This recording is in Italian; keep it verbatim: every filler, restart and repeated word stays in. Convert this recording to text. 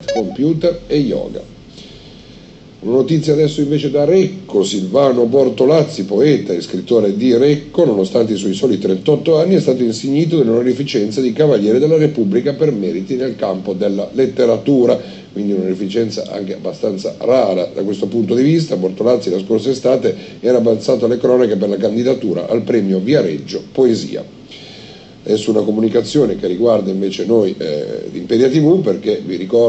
computer e yoga. Una notizia adesso invece da Recco. Silvano Bortolazzi, poeta e scrittore di Recco, nonostante i suoi soli trentotto anni, è stato insignito dell'onorificenza di Cavaliere della Repubblica per meriti nel campo della letteratura, quindi un'onorificenza anche abbastanza rara da questo punto di vista. Bortolazzi la scorsa estate era balzato alle cronache per la candidatura al premio Viareggio Poesia. Adesso una comunicazione che riguarda invece noi eh, di Imperia tivù, perché vi ricordo